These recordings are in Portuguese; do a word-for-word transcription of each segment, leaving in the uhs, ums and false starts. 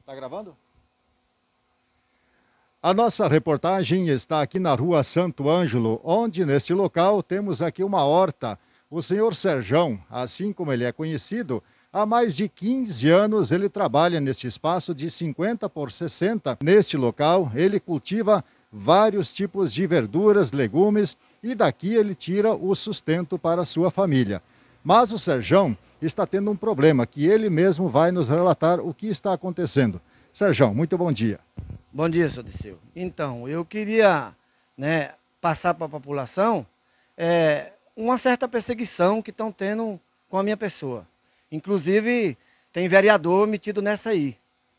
Tá gravando? A nossa reportagem está aqui na rua Santo Ângelo, onde nesse local temos aqui uma horta. O senhor Serjão, assim como ele é conhecido, há mais de quinze anos ele trabalha nesse espaço de cinquenta por sessenta. Neste local ele cultiva vários tipos de verduras, legumes e daqui ele tira o sustento para a sua família. Mas o Serjão está tendo um problema que ele mesmo vai nos relatar o que está acontecendo. Serjão, muito bom dia. Bom dia, senhor Disseu. Então, eu queria, né, passar para a população é, uma certa perseguição que estão tendo com a minha pessoa. Inclusive, tem vereador metido nessa aí.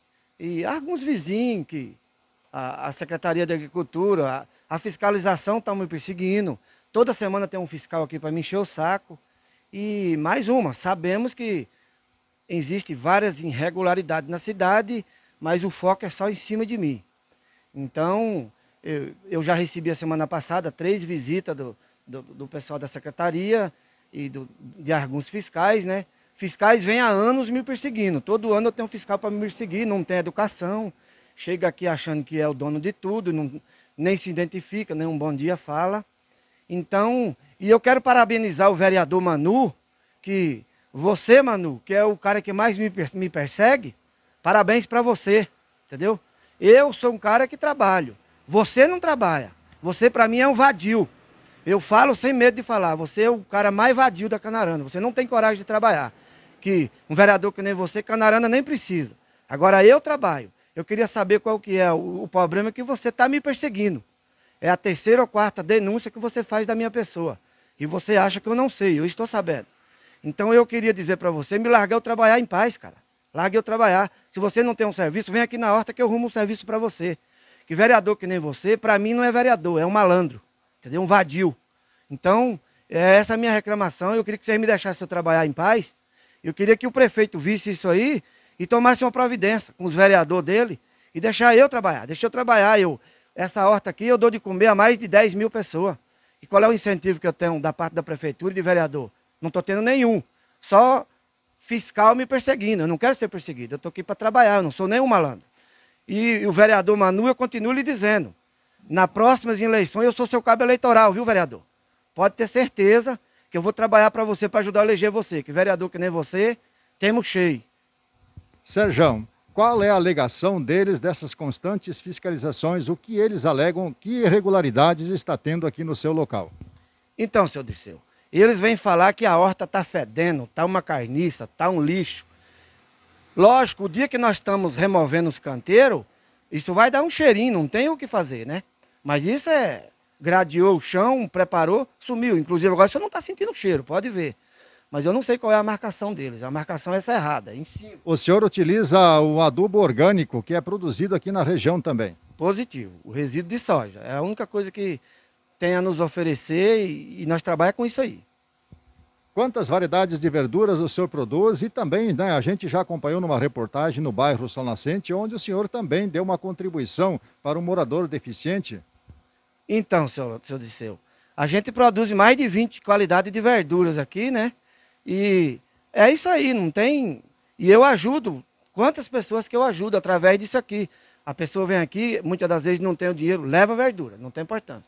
E alguns vizinhos, que a, a Secretaria de Agricultura, a, a fiscalização está me perseguindo. Toda semana tem um fiscal aqui para me encher o saco. E mais uma, sabemos que existem várias irregularidades na cidade, mas o foco é só em cima de mim. Então, eu, eu já recebi a semana passada três visitas do, do, do pessoal da secretaria e do, de alguns fiscais, né? Fiscais vêm há anos me perseguindo. Todo ano eu tenho um fiscal para me perseguir, não tem educação. Chega aqui achando que é o dono de tudo, não, nem se identifica, nem um bom dia fala. Então, e eu quero parabenizar o vereador Manu, que você, Manu, que é o cara que mais me, me persegue, parabéns para você, entendeu? Eu sou um cara que trabalho. Você não trabalha. Você, para mim, é um vadio. Eu falo sem medo de falar. Você é o cara mais vadio da Canarana. Você não tem coragem de trabalhar. Que um vereador que nem você, Canarana nem precisa. Agora, eu trabalho. Eu queria saber qual que é o, o problema que você está me perseguindo. É a terceira ou quarta denúncia que você faz da minha pessoa. E você acha que eu não sei. Eu estou sabendo. Então, eu queria dizer para você, me largar eu trabalhar em paz, cara. Largue eu trabalhar. Se você não tem um serviço, vem aqui na horta que eu arrumo um serviço para você. Que vereador que nem você, para mim não é vereador, é um malandro, entendeu? Um vadio. Então, é essa a minha reclamação. Eu queria que vocês me deixassem eu trabalhar em paz. Eu queria que o prefeito visse isso aí e tomasse uma providência com os vereadores dele e deixar eu trabalhar. Deixa eu trabalhar. Eu, essa horta aqui eu dou de comer a mais de dez mil pessoas. E qual é o incentivo que eu tenho da parte da prefeitura e de vereador? Não estou tendo nenhum. Só fiscal me perseguindo. Eu não quero ser perseguido. Eu estou aqui para trabalhar. Eu não sou nenhum malandro. E, e o vereador Manu, eu continuo lhe dizendo. Nas próximas eleições, eu sou seu cabo eleitoral, viu, vereador? Pode ter certeza que eu vou trabalhar para você, para ajudar a eleger você. Que vereador que nem você, temos cheio. Serjão, qual é a alegação deles dessas constantes fiscalizações? O que eles alegam, que irregularidades está tendo aqui no seu local? Então, senhor Disseu, eles vêm falar que a horta está fedendo, está uma carniça, está um lixo. Lógico, o dia que nós estamos removendo os canteiros, isso vai dar um cheirinho, não tem o que fazer, né? Mas isso é, gradeou o chão, preparou, sumiu. Inclusive agora você não está sentindo cheiro, pode ver. Mas eu não sei qual é a marcação deles, a marcação é essa errada, em cima. O senhor utiliza o adubo orgânico que é produzido aqui na região também? Positivo, o resíduo de soja. É a única coisa que tem a nos oferecer e, e nós trabalhamos com isso aí. Quantas variedades de verduras o senhor produz? E também, né, a gente já acompanhou numa reportagem no bairro Sol Nascente, onde o senhor também deu uma contribuição para um morador deficiente. Então, senhor, senhor Disseu, a gente produz mais de vinte qualidades de verduras aqui, né? E é isso aí, não tem... E eu ajudo, quantas pessoas que eu ajudo através disso aqui. A pessoa vem aqui, muitas das vezes não tem o dinheiro, leva verdura, não tem importância.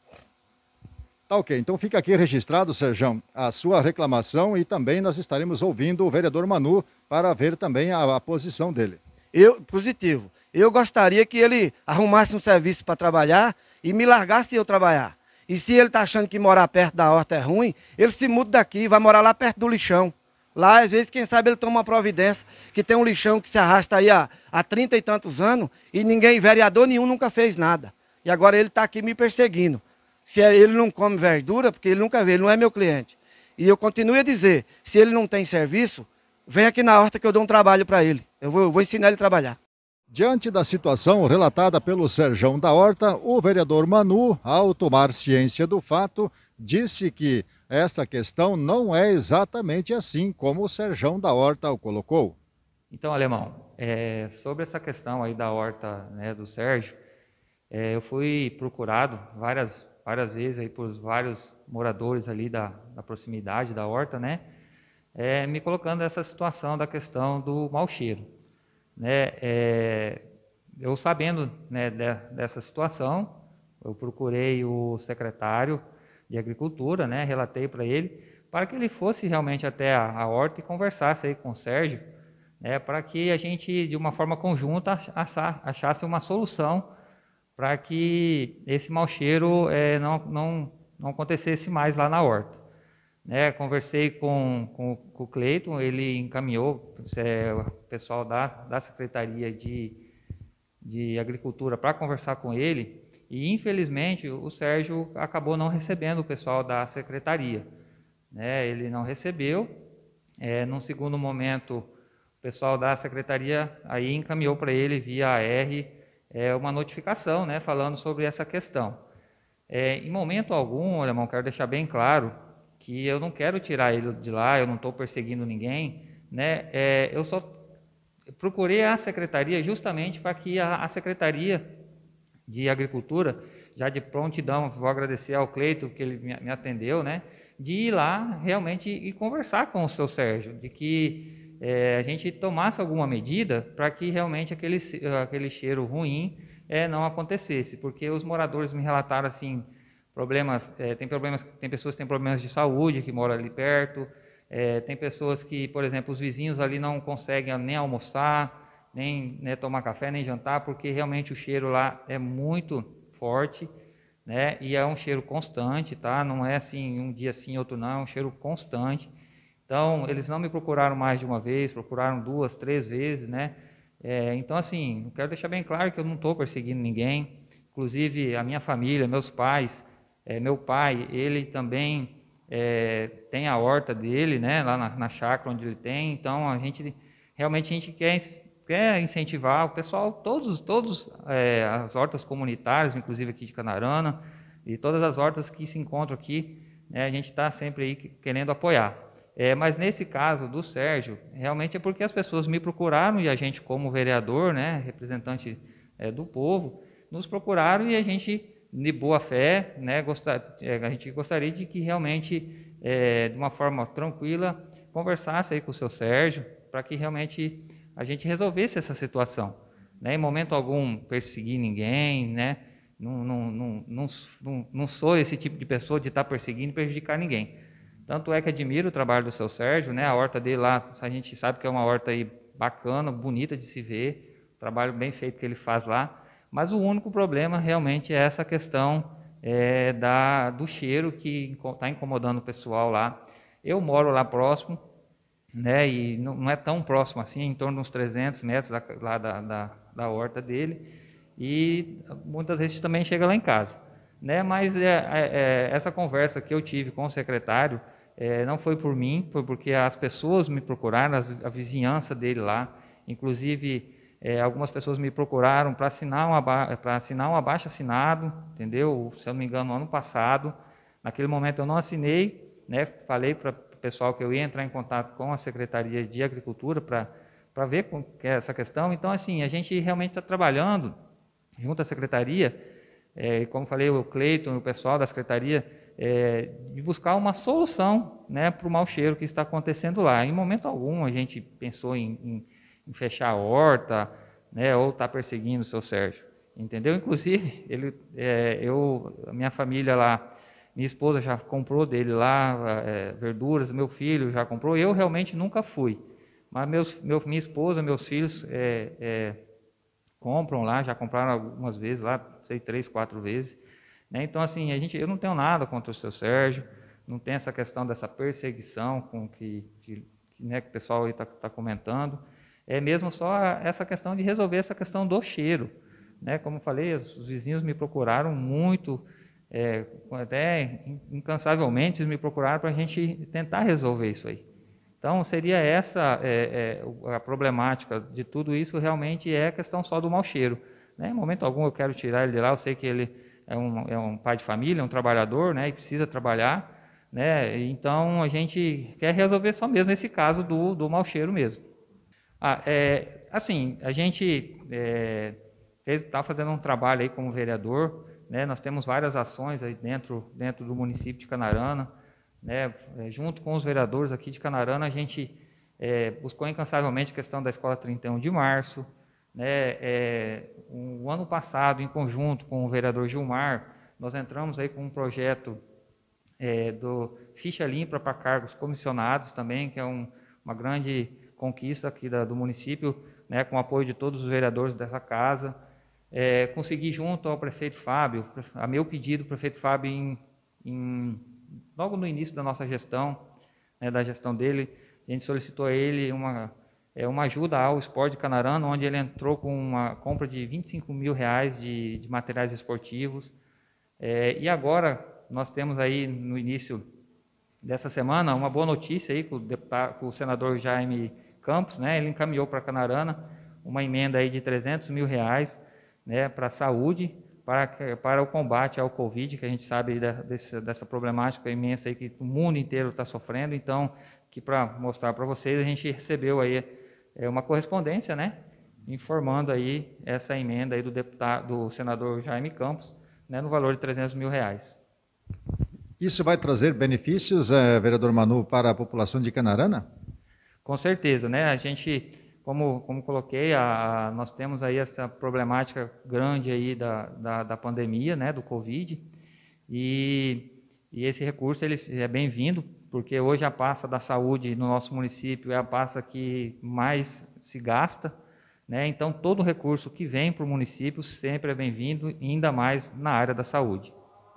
Tá ok, então fica aqui registrado, Serjão, a sua reclamação e também nós estaremos ouvindo o vereador Manu para ver também a, a posição dele. Eu, positivo, eu gostaria que ele arrumasse um serviço para trabalhar e me largasse eu trabalhar. E se ele está achando que morar perto da horta é ruim, ele se muda daqui e vai morar lá perto do lixão. Lá, às vezes, quem sabe ele toma uma providência, que tem um lixão que se arrasta aí há, há trinta e tantos anos e ninguém, vereador nenhum, nunca fez nada. E agora ele está aqui me perseguindo. Se ele não come verdura, porque ele nunca vê, ele não é meu cliente. E eu continuo a dizer, se ele não tem serviço, vem aqui na horta que eu dou um trabalho para ele. Eu vou, eu vou ensinar ele a trabalhar. Diante da situação relatada pelo Serjão da Horta, o vereador Manu, ao tomar ciência do fato, disse que esta questão não é exatamente assim como o Serjão da Horta o colocou. Então, Alemão, é, sobre essa questão aí da horta, né, do Sérgio, é, eu fui procurado várias várias vezes aí por vários moradores ali da, da proximidade da horta, né, é, me colocando essa situação da questão do mau cheiro. né, é, eu sabendo, né, de, dessa situação, eu procurei o secretário de Agricultura, né, relatei para ele, para que ele fosse realmente até a, a horta e conversasse aí com o Sérgio, né, para que a gente, de uma forma conjunta, achasse uma solução para que esse mau cheiro é, não, não, não acontecesse mais lá na horta. Né, conversei com, com, com o Cleiton, ele encaminhou é, o pessoal da, da Secretaria de, de Agricultura para conversar com ele, e infelizmente o Sérgio acabou não recebendo o pessoal da Secretaria. Né, ele não recebeu, é, num segundo momento o pessoal da Secretaria aí encaminhou para ele via A R é, uma notificação, né, falando sobre essa questão. É, em momento algum, Alemão, quero deixar bem claro que eu não quero tirar ele de lá, eu não estou perseguindo ninguém, né? É, eu só procurei a secretaria justamente para que a, a Secretaria de Agricultura, já de prontidão, vou agradecer ao Cleiton que ele me, me atendeu, né? De ir lá realmente e conversar com o seu Sérgio, de que é, a gente tomasse alguma medida para que realmente aquele, aquele cheiro ruim é, não acontecesse, porque os moradores me relataram assim, problemas, é, tem problemas, tem pessoas que têm problemas de saúde que moram ali perto, é, tem pessoas que, por exemplo, os vizinhos ali não conseguem nem almoçar, nem né, tomar café, nem jantar, porque realmente o cheiro lá é muito forte, né? E é um cheiro constante, tá? Não é assim um dia sim, outro não, é um cheiro constante. Então eles não me procuraram mais de uma vez, procuraram duas, três vezes, né? É, então assim, quero deixar bem claro que eu não estou perseguindo ninguém, inclusive a minha família, meus pais. É, meu pai, ele também é, tem a horta dele, né, lá na, na chácara onde ele tem, então a gente, realmente a gente quer, quer incentivar o pessoal, todos, todos é, as hortas comunitárias, inclusive aqui de Canarana, e todas as hortas que se encontram aqui, né, a gente está sempre aí querendo apoiar. É, mas nesse caso do Sérgio, realmente é porque as pessoas me procuraram e a gente como vereador, né, representante é, do povo, nos procuraram e a gente de boa fé, né, gostar, a gente gostaria de que realmente, é, de uma forma tranquila, conversasse aí com o seu Sérgio, para que realmente a gente resolvesse essa situação. Né, em momento algum perseguir ninguém, né, não, não, não, não, não, não sou esse tipo de pessoa de estar perseguindo e prejudicar ninguém. Tanto é que admiro o trabalho do seu Sérgio, né, a horta dele lá, a gente sabe que é uma horta aí bacana, bonita de se ver, trabalho bem feito que ele faz lá. Mas o único problema realmente é essa questão é, da, do cheiro que está incomodando o pessoal lá. Eu moro lá próximo, né, e não, não é tão próximo assim, em torno de uns trezentos metros da, lá da, da, da horta dele, e muitas vezes também chega lá em casa. Né, mas é, é, essa conversa que eu tive com o secretário é, não foi por mim, foi porque as pessoas me procuraram, as, a vizinhança dele lá, inclusive... É, algumas pessoas me procuraram para assinar, um para assinar um abaixo-assinado, entendeu? Se eu não me engano, no ano passado. Naquele momento eu não assinei, né? Falei para o pessoal que eu ia entrar em contato com a Secretaria de Agricultura para para ver com que é essa questão. Então, assim, a gente realmente está trabalhando junto à Secretaria, é, como falei, o Cleiton e o pessoal da Secretaria, é, de buscar uma solução, né, para o mau cheiro que está acontecendo lá. Em momento algum a gente pensou em, em em fechar a horta, né, ou estar tá perseguindo o seu Sérgio, entendeu? Inclusive, ele, é, eu, a minha família lá, minha esposa já comprou dele lá é, verduras, meu filho já comprou, eu realmente nunca fui, mas meus, meu, minha esposa, meus filhos é, é, compram lá, já compraram algumas vezes lá, sei, três, quatro vezes, né? Então, assim, a gente, eu não tenho nada contra o seu Sérgio, não tem essa questão dessa perseguição com que, que, né, que o pessoal está tá comentando. É mesmo só essa questão de resolver essa questão do cheiro. Né? Como falei, os vizinhos me procuraram muito, é, até incansavelmente me procuraram para a gente tentar resolver isso aí. Então, seria essa é, é, a problemática de tudo isso, realmente é a questão só do mau cheiro. Né? Em momento algum eu quero tirar ele de lá, eu sei que ele é um, é um pai de família, é um trabalhador, né, e precisa trabalhar, né? Então, a gente quer resolver só mesmo esse caso do, do mau cheiro mesmo. Ah, é, assim, a gente está é, fazendo um trabalho aí como vereador, né? Nós temos várias ações aí dentro, dentro do município de Canarana, né? É, junto com os vereadores aqui de Canarana, a gente é, buscou incansavelmente a questão da Escola trinta e um de março, né? É, o ano passado, em conjunto com o vereador Gilmar, nós entramos aí com um projeto é, do Ficha Limpa para cargos comissionados também, que é um, uma grande conquista aqui da, do município, né, com o apoio de todos os vereadores dessa casa. É, consegui junto ao prefeito Fábio, a meu pedido, o prefeito Fábio, em, em, logo no início da nossa gestão, né, da gestão dele, a gente solicitou a ele uma, é, uma ajuda ao Esporte de Canarana, onde ele entrou com uma compra de vinte e cinco mil reais de, de materiais esportivos. É, e agora nós temos aí no início dessa semana uma boa notícia aí com o, deputado, com o senador Jaime Campos, né? Ele encaminhou para Canarana uma emenda aí de trezentos mil reais, né, para a saúde, para, para o combate ao Covid, que a gente sabe da, desse, dessa problemática imensa aí que o mundo inteiro está sofrendo. Então, que para mostrar para vocês, a gente recebeu aí é, uma correspondência, né, informando aí essa emenda aí do deputado, do senador Jaime Campos, né, no valor de trezentos mil reais. Isso vai trazer benefícios, eh, vereador Manu, para a população de Canarana? Com certeza, né? A gente, como, como coloquei, a, a, nós temos aí essa problemática grande aí da, da, da pandemia, né, do Covid, e, e esse recurso ele é bem-vindo, porque hoje a pasta da saúde no nosso município é a pasta que mais se gasta, né? Então todo recurso que vem para o município sempre é bem-vindo, ainda mais na área da saúde.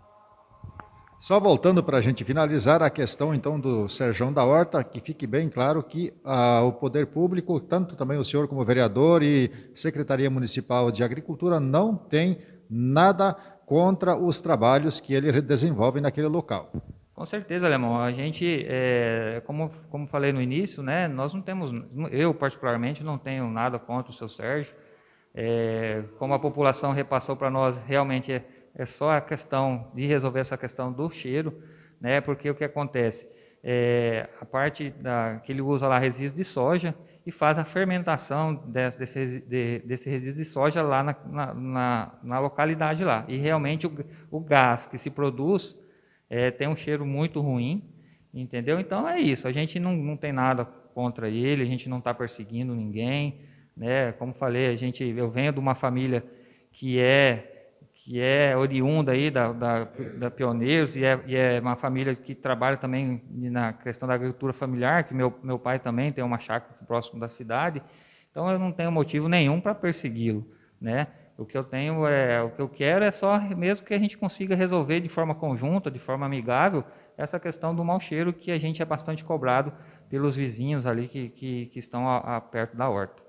Só voltando para a gente finalizar a questão, então, do Serjão da Horta, que fique bem claro que ah, o poder público, tanto também o senhor como vereador e Secretaria Municipal de Agricultura, não tem nada contra os trabalhos que ele desenvolve naquele local. Com certeza, Alemão. A gente, é, como, como falei no início, né, nós não temos, eu particularmente não tenho nada contra o seu Sérgio. É, como a população repassou para nós, realmente é, é só a questão de resolver essa questão do cheiro, né? Porque o que acontece? É, a parte da, que ele usa lá resíduo de soja e faz a fermentação desse, desse, de, desse resíduo de soja lá na, na, na, na localidade lá. E realmente o, o gás que se produz é, tem um cheiro muito ruim, entendeu? Então é isso, a gente não, não tem nada contra ele, a gente não está perseguindo ninguém, né? Como falei, a gente, eu venho de uma família que é que é oriunda aí da, da, da Pioneiros e é, e é uma família que trabalha também na questão da agricultura familiar, que meu, meu pai também tem uma chácara próximo da cidade, então eu não tenho motivo nenhum para persegui-lo, né? O que eu tenho é, o que eu quero é só mesmo que a gente consiga resolver de forma conjunta, de forma amigável, essa questão do mau cheiro que a gente é bastante cobrado pelos vizinhos ali que, que, que estão a, a perto da horta.